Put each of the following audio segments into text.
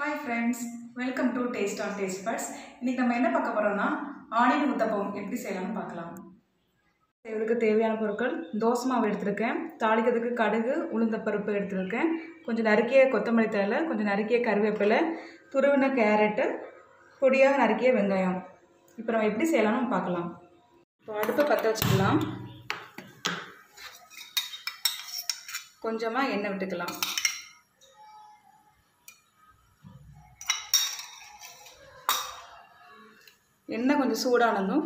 Hi friends, welcome to Taste on Taste Buds. இன்னைக்கு நம்ம என்ன பார்க்க போறோம்னா ஆனியன் ஊத்தப்பம் எப்படி செய்யலாம்னு பார்க்கலாம். இதுக்கு தேவையான பொருட்கள் தோசை மாவு எடுத்துருக்கேன், தாளிக்கிறதுக்கு கடுகு, உளுந்தப்பருப்பு எடுத்துருக்கேன், கொஞ்சம் நறுக்கிய கொத்தமல்லி தழை, கொஞ்சம் நறுக்கிய கருவேப்பிலை, துருவின கேரட்டு, பொடியாக நறுக்கிய வெங்காயம். இப்போ நம்ம எப்படி செய்யலாம்னு பார்க்கலாம். இப்போ அடுப்பை பற்ற வச்சுக்கலாம். கொஞ்சமாக எண்ணெய் விட்டுக்கலாம். எண்ணெய் கொஞ்சம் சூடானதும்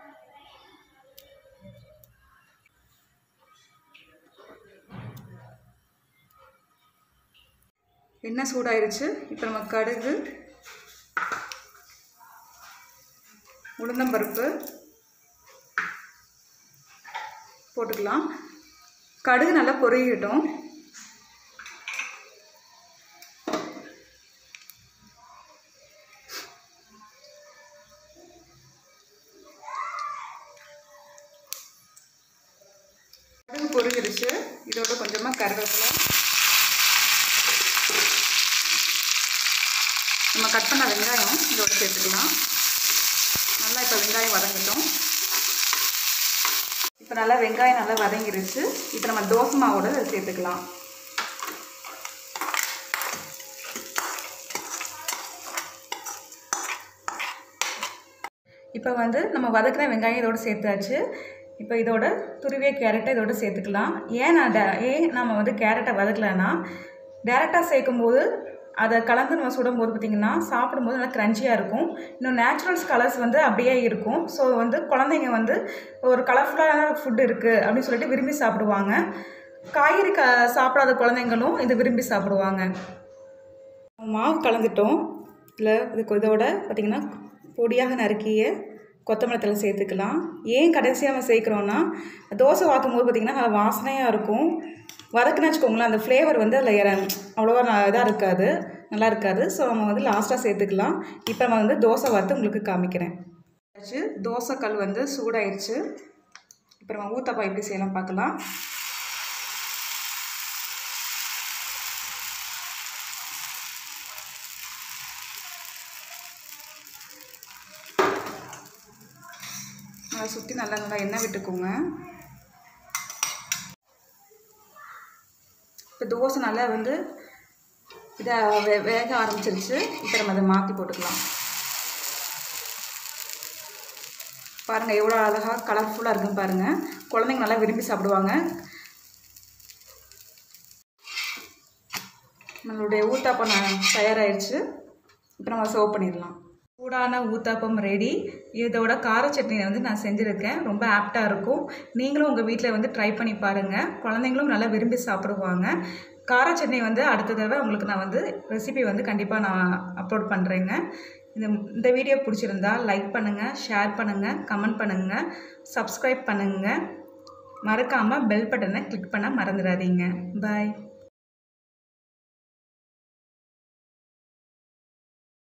எண்ணெய் சூடாயிருச்சு. இப்போ நம்ம கடுகு, உளுந்தம்பருப்பு போட்டுக்கலாம். கடுகு நல்லா பொரியட்டும். கடுகு பொரிஞ்சிருச்சு. இதோட கொஞ்சமாக கருவேப்பிலை, நம்ம கட் பண்ண வெங்காயம் இதோட சேர்த்துக்கலாம். நல்லா இப்போ வெங்காயம் வதங்கிட்டோம். இப்போ நல்லா வெங்காயம் நல்லா வதங்கிருச்சு. இப்போ நம்ம தோசை மாவோட சேர்த்துக்கலாம். இப்போ நம்ம வதக்கின வெங்காயம் இதோட சேர்த்தாச்சு. இப்போ இதோட துருவிய கேரட்டை இதோட சேர்த்துக்கலாம். ஏன் நம்ம கேரட்டை வதக்கலைன்னா, டேரெக்டாக சேர்க்கும்போது அதை கலந்து நம்ம சுடும்போது பார்த்திங்கன்னா சாப்பிடும்போது நல்லா க்ரன்ச்சியாக இருக்கும். இன்னும் நேச்சுரல்ஸ் கலர்ஸ் அப்படியே இருக்கும். ஸோ குழந்தைங்க ஒரு கலர்ஃபுல்லான ஃபுட் இருக்குது அப்படின்னு சொல்லிட்டு விரும்பி சாப்பிடுவாங்க. காய்கறி சாப்பிடாத குழந்தைங்களும் இதை விரும்பி சாப்பிடுவாங்க. மாவு கலந்துட்டோம். இதோட பார்த்திங்கன்னா பொடியாக நறுக்கிய கொத்தமல்லி தழை சேர்த்துக்கலாம். ஏன் கடைசியாக நம்ம சேர்க்குறோன்னா, தோசை வாக்கும் போது பார்த்திங்கன்னா நல்லா வாசனையாக இருக்கும். வதக்குன்னு வச்சுக்கோங்களேன், அந்த ஃப்ளேவர் அதில் அவ்வளோவா இதாக இருக்காது, நல்லா இருக்காது. ஸோ நம்ம லாஸ்ட்டாக சேர்த்துக்கலாம். இப்போ நம்ம தோசை வார்த்து உங்களுக்கு காமிக்கிறேன். தோசை கல் சூடாயிடுச்சு. இப்போ நம்ம ஊத்தப்பம் எப்படி செய்யலாம் பார்க்கலாம். அதை சுற்றி நல்லா எண்ணெய் விட்டுக்கோங்க. இப்போ தோசை நல்லா இதை வேக ஆரம்பிச்சிருச்சு. இப்போ நம்ம அதை மாற்றி போட்டுக்கலாம். பாருங்கள் எவ்வளோ அழகாக கலர்ஃபுல்லாக இருக்குன்னு பாருங்கள். குழந்தைங்க நல்லா விரும்பி சாப்பிடுவாங்க. நம்மளுடைய ஊத்தாப்பம் தயாராகிடுச்சு. இப்போ நம்ம சர்வ் பண்ணிடலாம். சூடான ஊத்தாப்பம் ரெடி. இதோட கார சட்னி நான் செஞ்சுருக்கேன். ரொம்ப ஆப்டாக இருக்கும். நீங்களும் உங்கள் வீட்டில் ட்ரை பண்ணி பாருங்கள். குழந்தைங்களும் நல்லா விரும்பி சாப்பிடுவாங்க. கார சட்னி அடுத்த தடவை உங்களுக்கு நான் ரெசிபி கண்டிப்பாக நான் அப்லோட் பண்ணுறேங்க. இந்த வீடியோ பிடிச்சிருந்தா லைக் பண்ணுங்கள், ஷேர் பண்ணுங்கள், கமெண்ட் பண்ணுங்கள், சப்ஸ்கிரைப் பண்ணுங்கள். மறக்காமல் பெல் பட்டனை கிளிக் பண்ண மறந்துடாதீங்க. பாய்.